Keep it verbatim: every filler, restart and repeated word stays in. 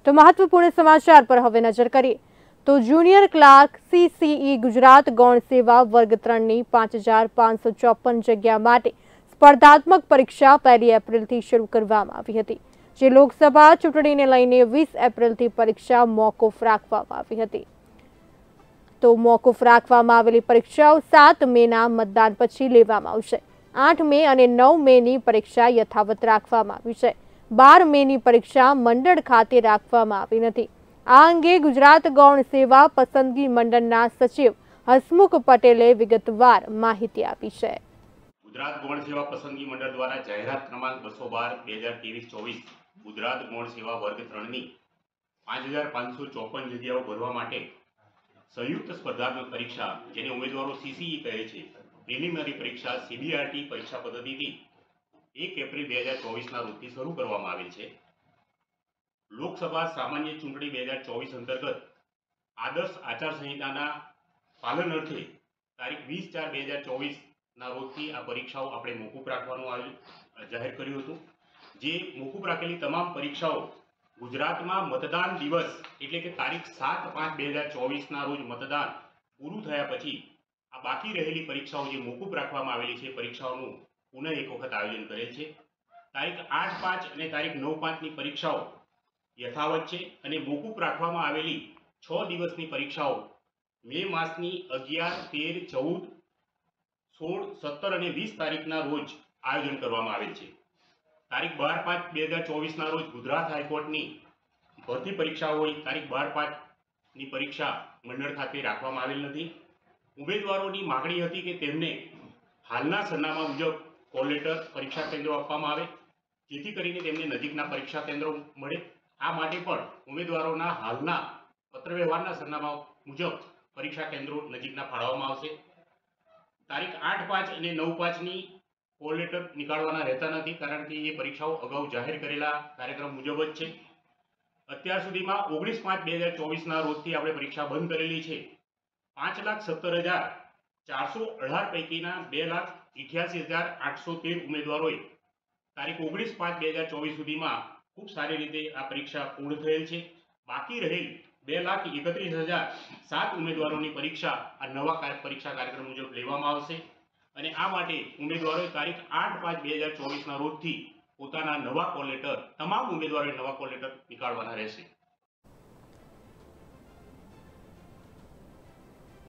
તો મહત્વપૂર્ણ સમાચાર પર હવે નજર કરીએ તો જુનિયર ક્લાર્ક સીસીઈ ગુજરાત ગૌણ સેવા વર્ગ ત્રણની પાંચ હજાર પાંચસો ચોપન જગ્યા માટે સ્પર્ધાત્મક પરીક્ષા પહેલી એપ્રિલથી શરૂ કરવામાં આવી હતી, જે લોકસભા ચૂંટણીને લઈને વીસ એપ્રિલથી પરીક્ષા મોકૂફ રાખવામાં આવી હતી। તો મોકૂફ રાખવામાં આવેલી પરીક્ષાઓ સાત મેના મતદાન પછી લેવામાં આવશે। આઠ મે અને નવ મેની પરીક્ષા યથાવત રાખવામાં આવી છે। બાર મેની પરીક્ષા મંડળ ખાતે રાખવામાં આવી નથી। આ અંગે ગુજરાત ગૌણ સેવા પસંદગી મંડળના સચિવ હસમુખ પટેલે વિગતવાર માહિતી આપી છે। ગુજરાત ગૌણ સેવા પસંદગી મંડળ દ્વારા જાહેરાત ક્રમાંક બસો બાર બે હજાર ત્રેવીસ ચોવીસ ગુજરાત ગૌણ સેવા વર્ગ ત્રણની પાંચ હજાર પાંચસો ચોપન જગ્યાઓ ભરવા માટે સંયુક્ત સ્પર્ધાત્મક પરીક્ષા જેને ઉમેદવારો સીસીઈ કહે છે પ્રિલિમિનરી પરીક્ષા સીબીઆરટી પરીક્ષા પદ્ધતિથી એક એપ્રિલ બે હજાર ચોવીસના રોજથી શરૂ કરવામાં આવેલ છે। લોકસભા સામાન્ય ચૂંટણી બે હજાર ચોવીસ અંતર્ગત આદર્શ આચાર સંહિતાના પાલન અર્થે તારીખ વીસ ચાર બે હજાર ચોવીસના રોજથી આ પરીક્ષાઓ આપણે મોકૂફ રાખવાનું આવેલું જાહેર કર્યું હતું। જે મોકૂફ રાખેલી તમામ પરીક્ષાઓ ગુજરાતમાં મતદાન દિવસ એટલે કે તારીખ સાત પાંચ બે હજાર ચોવીસના રોજ મતદાન પૂરું થયા પછી આ બાકી રહેલી પરીક્ષાઓ જે મોકૂફ રાખવામાં આવેલી છે પરીક્ષાઓનું પુનઃ એક વખત આયોજન કરેલ છે। તારીખ આઠ પાંચ અને તારીખ નવ પાંચની પરીક્ષાઓ યથાવત છે અને મોકૂફ રાખવામાં આવેલી છ દિવસની પરીક્ષાઓ મે માસની અગિયાર તેર ચૌદ સોળ સત્તર અને વીસ તારીખના રોજ આયોજન કરવામાં આવેલ છે। તારીખ બાર પાંચ બે હજાર ચોવીસના રોજ ગુજરાત હાઈકોર્ટની ભરતી પરીક્ષા હોય તારીખ બાર પાંચની પરીક્ષા મંડળ ખાતે રાખવામાં આવેલ નથી। ઉમેદવારોની માગણી હતી કે તેમને હાલના સરનામા મુજબ કોલ લેટર પરીક્ષા કેન્દ્રો આપવામાં આવે જેથી કરીને તેમને નજીકના પરીક્ષા કેન્દ્રો મળે। આ માટે પણ ઉમેદવારોના હાલના પત્રવ્યવહારના સરનામા મુજબ પરીક્ષા કેન્દ્રો નજીકના ફાળવવામાં આવશે। તારીખ આઠ પાંચ અને નવ પાંચની કોલ લેટર નીકાળવાના રહેતા નથી કારણ કે એ પરીક્ષાઓ અગાઉ જાહેર કરેલા કાર્યક્રમ મુજબ જ છે। અત્યાર સુધીમાં ઓગણીસ પાંચ બે હજાર ચોવીસના રોજથી આપણે પરીક્ષા બંધ કરેલી છે। પાંચ લાખ સત્તર હજાર ચારસો અઢાર પૈકીના બે લાખ અઠ્યાસી હજાર આઠસો તેર ઉમેદવારોએ તારીખ ઓગણીસ પાંચ બે હજાર ચોવીસ સુધીમાં ખૂબ સારી રીતે આ પરીક્ષા પૂર્ણ થયેલ છે। બાકી રહેલ બે લાખ એકત્રીસ હજાર સાત ઉમેદવારોની પરીક્ષા આ નવા પરીક્ષા કાર્યક્રમ મુજબ લેવામાં આવશે અને આ માટે ઉમેદવારોએ તારીખ આઠ પાંચ બે હજાર ચોવીસના રોજથી પોતાના નવા કોલ લેટર તમામ ઉમેદવારોએ નવા કોલ લેટર નીકાળવાના રહેશે।